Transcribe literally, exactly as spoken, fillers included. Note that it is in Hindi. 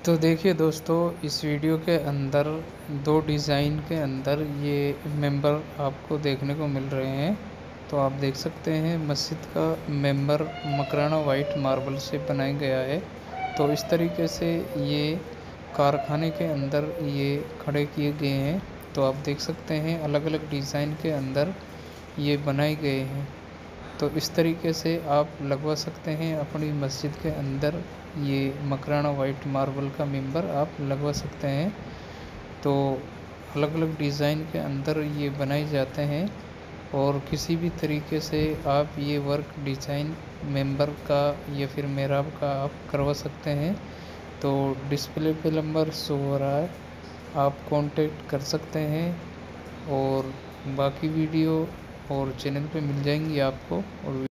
तो देखिए दोस्तों, इस वीडियो के अंदर दो डिज़ाइन के अंदर ये मेंबर आपको देखने को मिल रहे हैं। तो आप देख सकते हैं मस्जिद का मेंबर मकराना वाइट मार्बल से बनाया गया है। तो इस तरीके से ये कारखाने के अंदर ये खड़े किए गए हैं। तो आप देख सकते हैं अलग अलग डिज़ाइन के अंदर ये बनाए गए हैं। तो इस तरीके से आप लगवा सकते हैं अपनी मस्जिद के अंदर ये मकराना वाइट मार्बल का मेंबर आप लगवा सकते हैं। तो अलग अलग डिज़ाइन के अंदर ये बनाए जाते हैं और किसी भी तरीके से आप ये वर्क डिज़ाइन मेंबर का या फिर मेहराब का आप करवा सकते हैं। तो डिस्प्ले पे नंबर शो हो रहा है, आप कांटेक्ट कर सकते हैं और बाकी वीडियो और चैनल पे मिल जाएंगी आपको। और